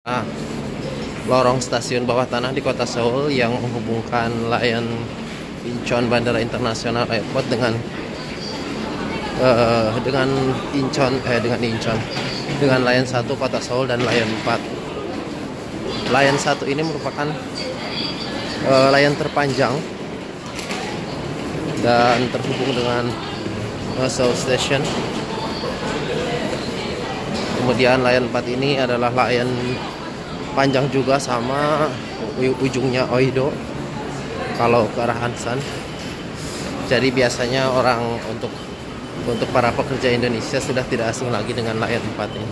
Nah, lorong stasiun bawah tanah di kota Seoul yang menghubungkan layan Incheon Bandara Internasional Airport dengan Incheon dengan layan 1 kota Seoul dan layan 4. Layan 1 ini merupakan layan terpanjang dan terhubung dengan Seoul Station. Kemudian layan 4 ini adalah layan panjang juga sama ujungnya Oido kalau ke arah Ansan. Jadi biasanya orang untuk para pekerja Indonesia sudah tidak asing lagi dengan layan 4 ini.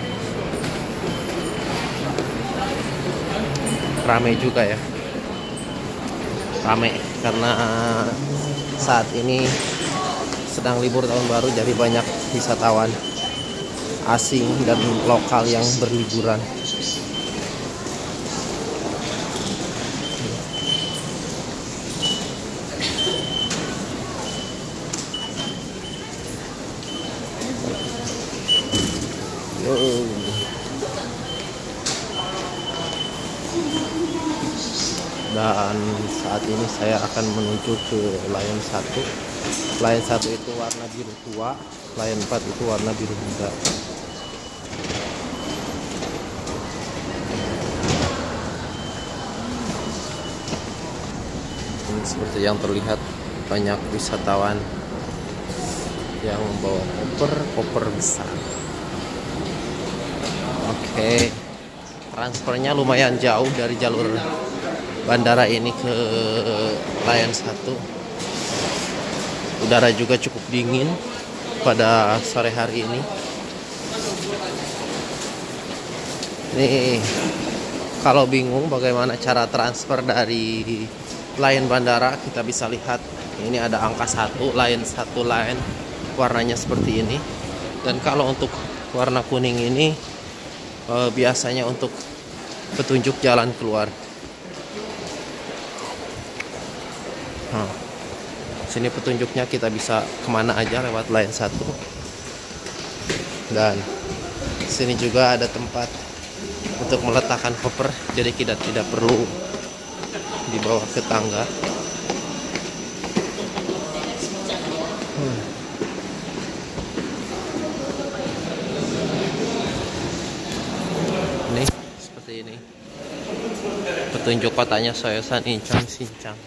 Ramai juga ya. Ramai karena saat ini sedang libur tahun baru, jadi banyak wisatawan asing dan lokal yang berliburan. Dan saat ini saya akan menuju ke layan 1. Layan 1 itu warna biru tua, layan 4 itu warna biru muda. Ini seperti yang terlihat, banyak wisatawan yang membawa koper besar. Oke, transfernya lumayan jauh dari jalur bandara ini ke layan 1. Udara juga cukup dingin pada sore hari ini. Nih, kalau bingung bagaimana cara transfer dari layan bandara, kita bisa lihat ini ada angka 1, layan 1 layan warnanya seperti ini. Dan kalau untuk warna kuning ini biasanya untuk petunjuk jalan keluar. Sini petunjuknya, kita bisa kemana aja lewat layan 1. Dan sini juga ada tempat untuk meletakkan koper, jadi kita tidak perlu dibawa ke tangga. Ini seperti ini petunjuk kotanya Soyosan Incheon Sincang.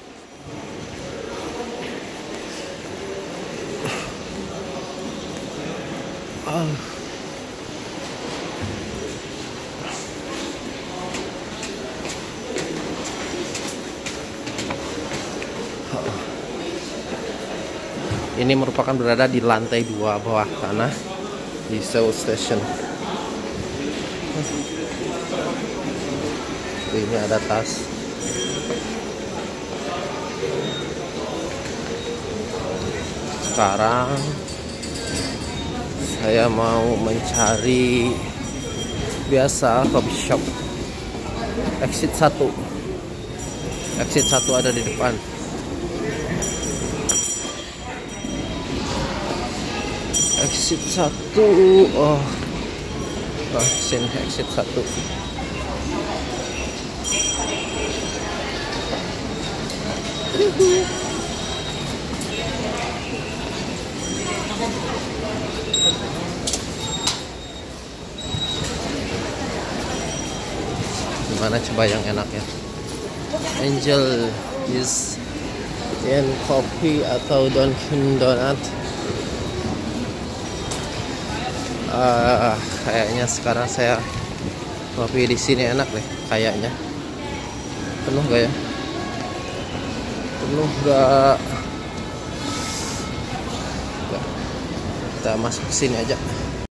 Ini merupakan berada di lantai 2 bawah tanah di Seoul Station. Ini ada tas. Sekarang saya mau mencari biasa coffee shop. Exit 1. Exit 1 ada di depan. Exit 1. Sini exit 1. Gimana coba yang enak ya? Angel is in coffee atau Dunkin Donut? Kayaknya sekarang saya kopi di sini enak deh kayaknya. Penuh gak ya? Penuh gak? Kita masuk ke sini aja.